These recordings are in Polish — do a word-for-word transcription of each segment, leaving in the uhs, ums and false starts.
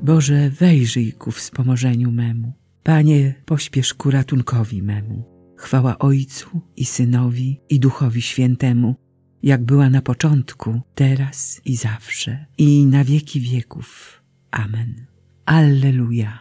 Boże, wejrzyj ku wspomożeniu memu. Panie, pośpiesz ku ratunkowi memu. Chwała Ojcu i Synowi i Duchowi Świętemu, jak była na początku, teraz i zawsze, i na wieki wieków. Amen. Alleluja.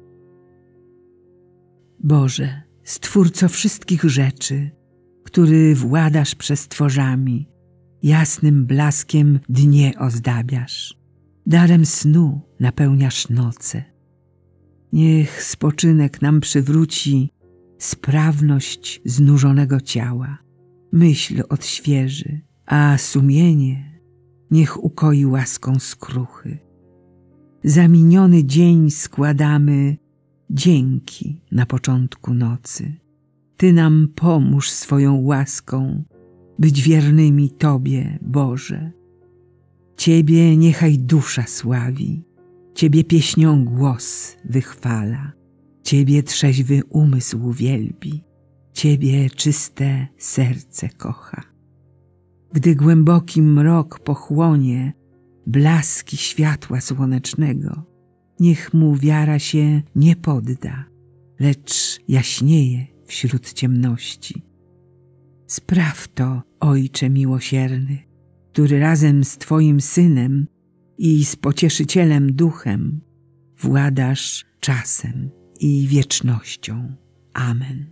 Boże, Stwórco wszystkich rzeczy, który władasz przestworzami, jasnym blaskiem dnie ozdabiasz, darem snu napełniasz noce. Niech spoczynek nam przywróci sprawność znużonego ciała, myśl odświeży, a sumienie niech ukoi łaską skruchy. Za miniony dzień składamy dzięki na początku nocy. Ty nam pomóż swoją łaską być wiernymi Tobie, Boże. Ciebie niechaj dusza sławi, Ciebie pieśnią głos wychwala, Ciebie trzeźwy umysł wielbi, Ciebie czyste serce kocha. Gdy głęboki mrok pochłonie blaski światła słonecznego, niech mu wiara się nie podda, lecz jaśnieje wśród ciemności. Spraw to, Ojcze miłosierny, który razem z Twoim Synem i z Pocieszycielem Duchem władasz czasem i wiecznością. Amen.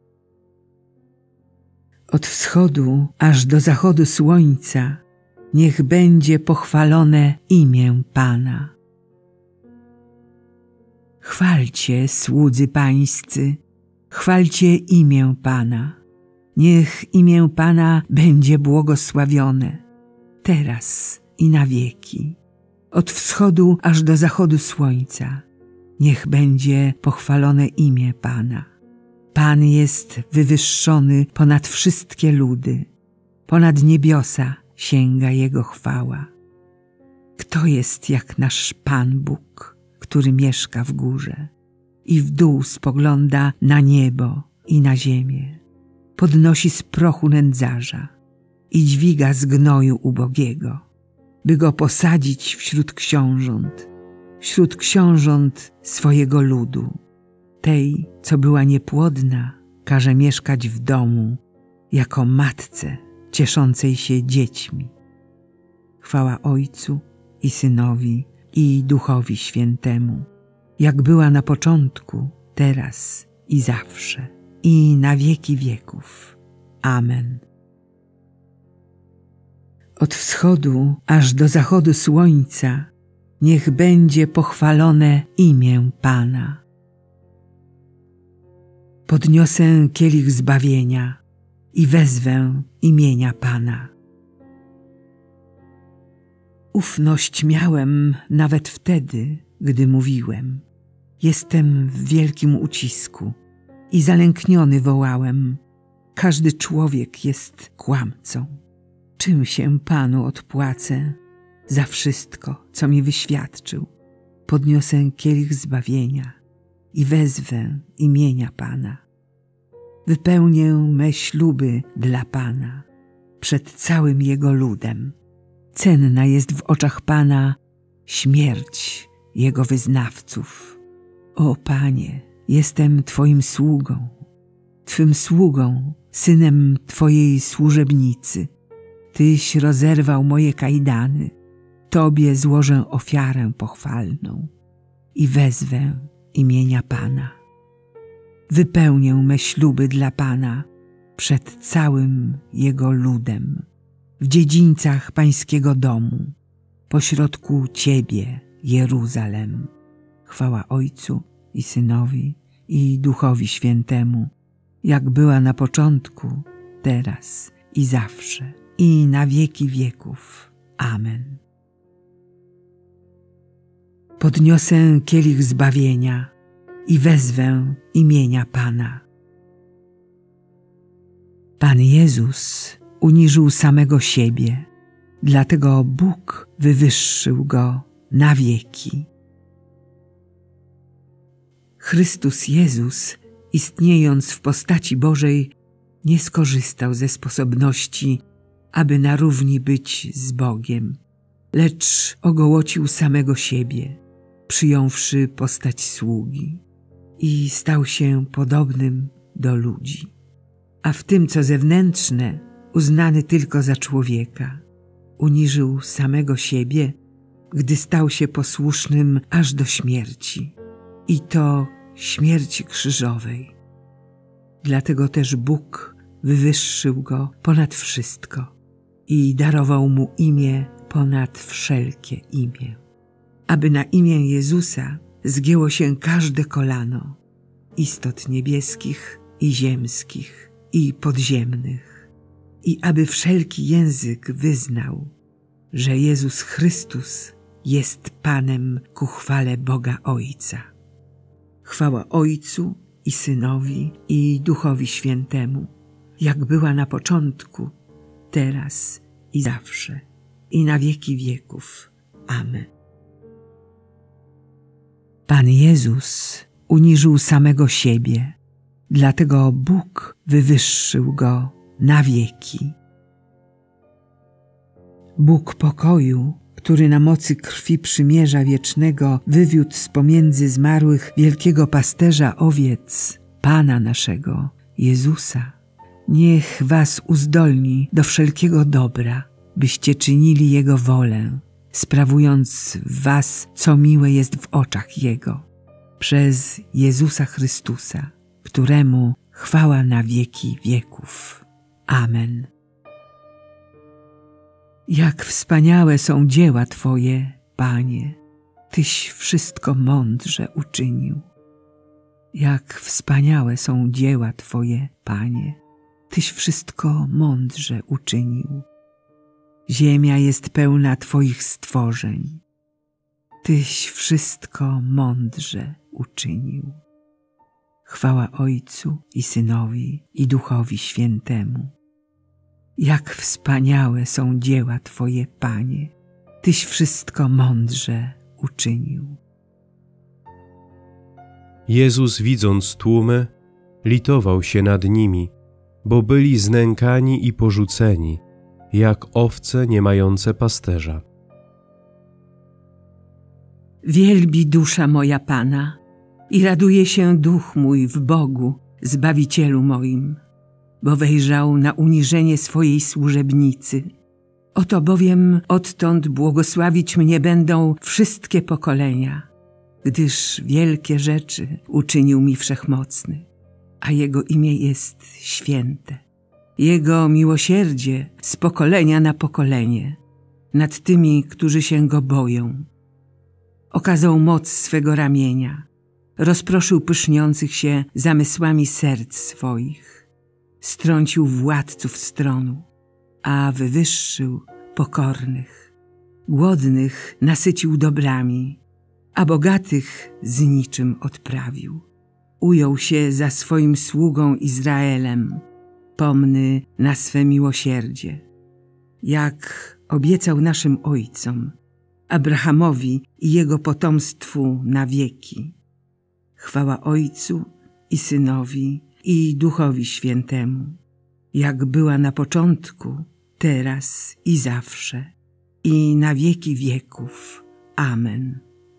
Od wschodu aż do zachodu słońca niech będzie pochwalone imię Pana. Chwalcie, słudzy pańscy, chwalcie imię Pana. Niech imię Pana będzie błogosławione, teraz i na wieki. Od wschodu aż do zachodu słońca niech będzie pochwalone imię Pana. Pan jest wywyższony ponad wszystkie ludy, ponad niebiosa sięga Jego chwała. Kto jest jak nasz Pan Bóg, który mieszka w górze i w dół spogląda na niebo i na ziemię, podnosi z prochu nędzarza i dźwiga z gnoju ubogiego, by go posadzić wśród książąt, wśród książąt swojego ludu. Tej, co była niepłodna, każe mieszkać w domu, jako matce cieszącej się dziećmi. Chwała Ojcu i Synowi i Duchowi Świętemu, jak była na początku, teraz i zawsze, i na wieki wieków. Amen. Od wschodu aż do zachodu słońca niech będzie pochwalone imię Pana. Podniosę kielich zbawienia i wezwę imienia Pana. Ufność miałem nawet wtedy, gdy mówiłem: jestem w wielkim ucisku, i zalękniony wołałem: każdy człowiek jest kłamcą. Czym się Panu odpłacę za wszystko, co mi wyświadczył? Podniosę kielich zbawienia i wezwę imienia Pana. Wypełnię me śluby dla Pana przed całym Jego ludem. Cenna jest w oczach Pana śmierć Jego wyznawców. O Panie, jestem Twoim sługą, Twym sługą, synem Twojej służebnicy. Tyś rozerwał moje kajdany, Tobie złożę ofiarę pochwalną i wezwę imienia Pana. Wypełnię me śluby dla Pana przed całym Jego ludem, w dziedzińcach Pańskiego domu, pośrodku Ciebie, Jeruzalem. Chwała Ojcu i Synowi i Duchowi Świętemu, jak była na początku, teraz i zawsze, i na wieki wieków. Amen. Podniosę kielich zbawienia i wezwę imienia Pana. Pan Jezus uniżył samego siebie, dlatego Bóg wywyższył Go na wieki. Chrystus Jezus, istniejąc w postaci Bożej, nie skorzystał ze sposobności, aby na równi być z Bogiem, lecz ogołocił samego siebie, przyjąwszy postać sługi i stał się podobnym do ludzi. A w tym, co zewnętrzne, uznany tylko za człowieka, uniżył samego siebie, gdy stał się posłusznym aż do śmierci, i to śmierci krzyżowej. Dlatego też Bóg wywyższył go ponad wszystko i darował mu imię ponad wszelkie imię, aby na imię Jezusa zgięło się każde kolano, istot niebieskich i ziemskich i podziemnych, i aby wszelki język wyznał, że Jezus Chrystus jest Panem ku chwale Boga Ojca. Chwała Ojcu i Synowi i Duchowi Świętemu, jak była na początku, teraz i zawsze, i na wieki wieków. Amen. Pan Jezus uniżył samego siebie, dlatego Bóg wywyższył go na wieki. Bóg pokoju, który na mocy krwi przymierza wiecznego wywiódł z pomiędzy zmarłych wielkiego pasterza owiec, Pana naszego, Jezusa, niech was uzdolni do wszelkiego dobra, byście czynili Jego wolę, sprawując w was, co miłe jest w oczach Jego, przez Jezusa Chrystusa, któremu chwała na wieki wieków. Amen. Jak wspaniałe są dzieła Twoje, Panie, Tyś wszystko mądrze uczynił. Jak wspaniałe są dzieła Twoje, Panie, Tyś wszystko mądrze uczynił. Ziemia jest pełna Twoich stworzeń. Tyś wszystko mądrze uczynił. Chwała Ojcu i Synowi i Duchowi Świętemu. Jak wspaniałe są dzieła Twoje, Panie, Tyś wszystko mądrze uczynił. Jezus, widząc tłumy, litował się nad nimi, bo byli znękani i porzuceni, jak owce nie mające pasterza. Wielbi dusza moja Pana i raduje się duch mój w Bogu, Zbawicielu moim, bo wejrzał na uniżenie swojej służebnicy. Oto bowiem odtąd błogosławić mnie będą wszystkie pokolenia, gdyż wielkie rzeczy uczynił mi Wszechmocny, a Jego imię jest święte. Jego miłosierdzie z pokolenia na pokolenie nad tymi, którzy się Go boją. Okazał moc swego ramienia, rozproszył pyszniących się zamysłami serc swoich, strącił władców stronu, a wywyższył pokornych. Głodnych nasycił dobrami, a bogatych z niczym odprawił. Ujął się za swoim sługą Izraelem, pomny na swe miłosierdzie, jak obiecał naszym ojcom, Abrahamowi i jego potomstwu na wieki. Chwała Ojcu i Synowi i Duchowi Świętemu, jak była na początku, teraz i zawsze, i na wieki wieków. Amen.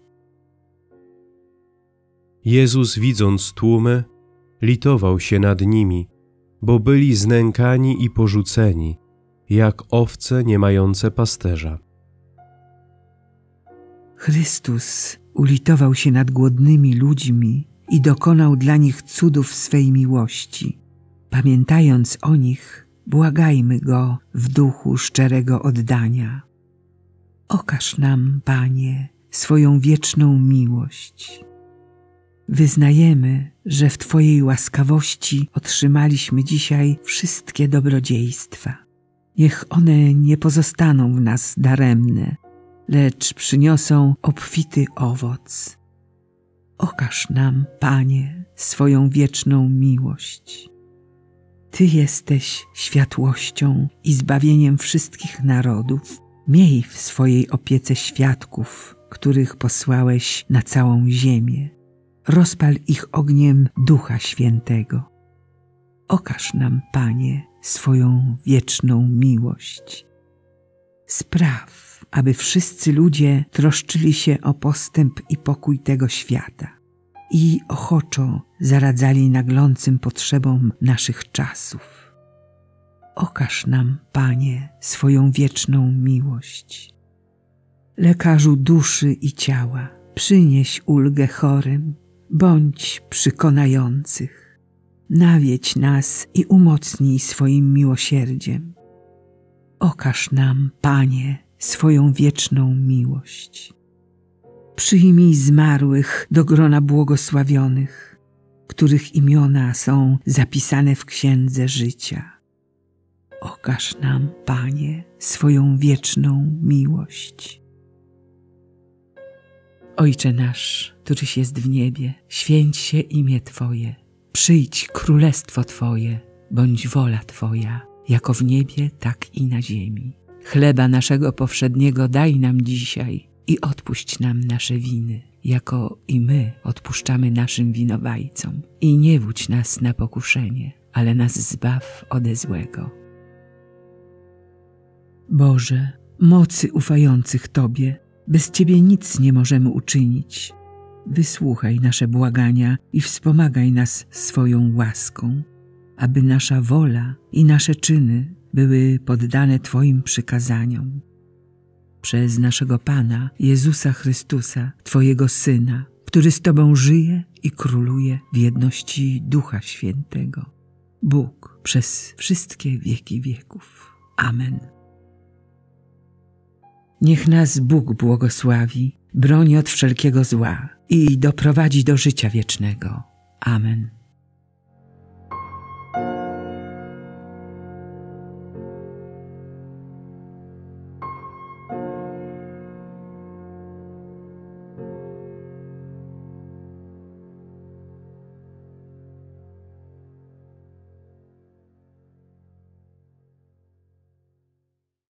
Jezus, widząc tłumy, litował się nad nimi, bo byli znękani i porzuceni, jak owce nie mające pasterza. Chrystus ulitował się nad głodnymi ludźmi i dokonał dla nich cudów swej miłości. Pamiętając o nich, błagajmy Go w duchu szczerego oddania. Okaż nam, Panie, swoją wieczną miłość. Wyznajemy, że w Twojej łaskawości otrzymaliśmy dzisiaj wszystkie dobrodziejstwa. Niech one nie pozostaną w nas daremne, lecz przyniosą obfity owoc. Okaż nam, Panie, swoją wieczną miłość. Ty jesteś światłością i zbawieniem wszystkich narodów. Miej w swojej opiece świadków, których posłałeś na całą ziemię. Rozpal ich ogniem Ducha Świętego. Okaż nam, Panie, swoją wieczną miłość. Spraw, spraw, aby wszyscy ludzie troszczyli się o postęp i pokój tego świata i ochoczo zaradzali naglącym potrzebom naszych czasów. Okaż nam, Panie, swoją wieczną miłość. Lekarzu duszy i ciała, przynieś ulgę chorym, bądź przekonających. Nawiedź nas i umocnij swoim miłosierdziem. Okaż nam, Panie, swoją wieczną miłość. Przyjmij zmarłych do grona błogosławionych, których imiona są zapisane w Księdze Życia. Okaż nam, Panie, swoją wieczną miłość. Ojcze nasz, któryś jest w niebie, święć się imię Twoje. Przyjdź królestwo Twoje, bądź wola Twoja, jako w niebie, tak i na ziemi. Chleba naszego powszedniego daj nam dzisiaj i odpuść nam nasze winy, jako i my odpuszczamy naszym winowajcom. I nie wódź nas na pokuszenie, ale nas zbaw ode złego. Boże, mocy ufających Tobie, bez Ciebie nic nie możemy uczynić. Wysłuchaj nasze błagania i wspomagaj nas swoją łaską, aby nasza wola i nasze czyny były poddane Twoim przykazaniom. Przez naszego Pana Jezusa Chrystusa, Twojego Syna, który z Tobą żyje i króluje w jedności Ducha Świętego. Bóg przez wszystkie wieki wieków. Amen. Niech nas Bóg błogosławi, broni od wszelkiego zła i doprowadzi do życia wiecznego. Amen.